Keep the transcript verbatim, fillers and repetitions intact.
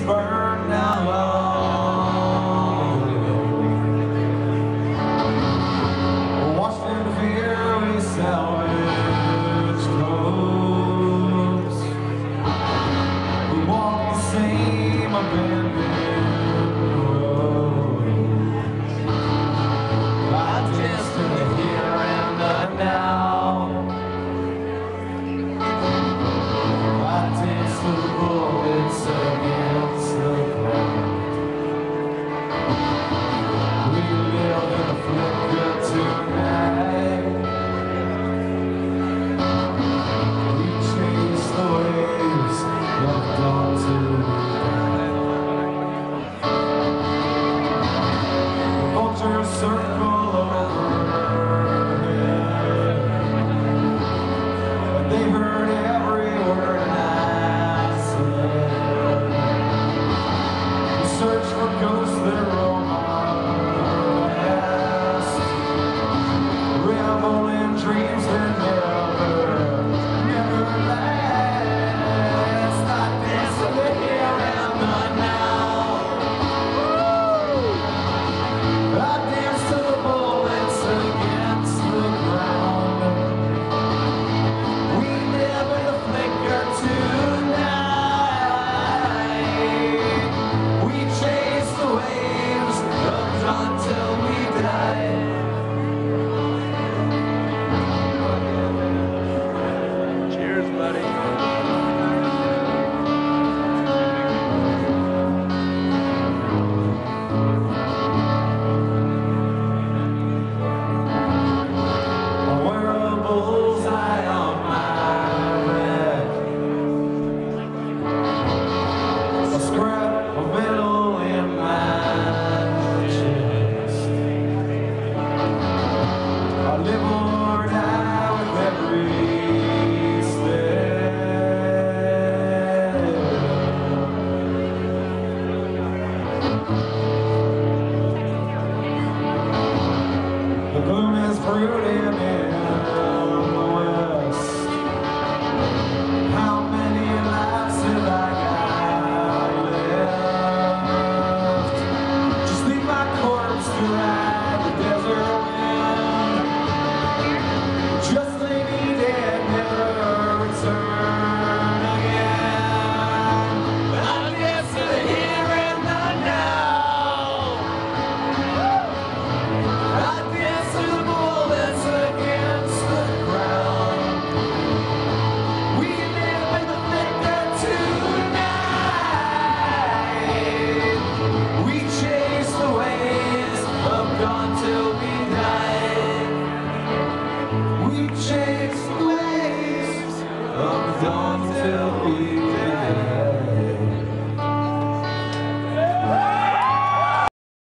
burned down long ago. Washed in fear, we salvaged clothes. We walked the same abandoned roads. I danced in the here and the now. I danced to the bullets against the ground. We live in a flicker tonight. We chase the waves left onto the vultures circle overhead. They heard every word I said. We search for ghosts that roam our past, revel in dreams that never, never last. I dance to the here and the now. I dance to the bullets against the ground. We live in the flicker tonight. We chase the waves of dawn till we die. Cheers, buddy. I wear a bullseye on my back, a scrap of metal in my chest. I live or die with every step. The gloom is brooding in the west. How many lives have I got left? Just leave my corpse to ride the desert wind. Just lay me dead, never return again. I dance to the here and the now. I dance to the bullets against the ground. We live in the flicker tonight. We chase the waves of dawn till we die. We chase the waves of dawn till we die.